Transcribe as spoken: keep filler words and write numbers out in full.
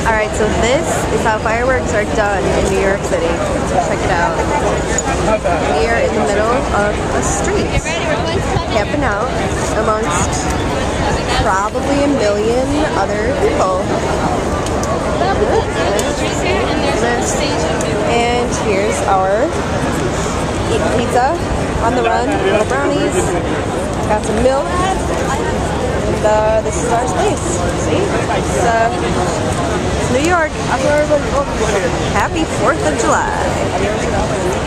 Alright, so this is how fireworks are done in New York City. Check it out. We are in the middle of a street, camping out amongst probably a million other people. And here's our eating pizza on the run, little brownies, got some milk, and uh, this is our space. See? It's, uh, it's New York. Happy fourth of July.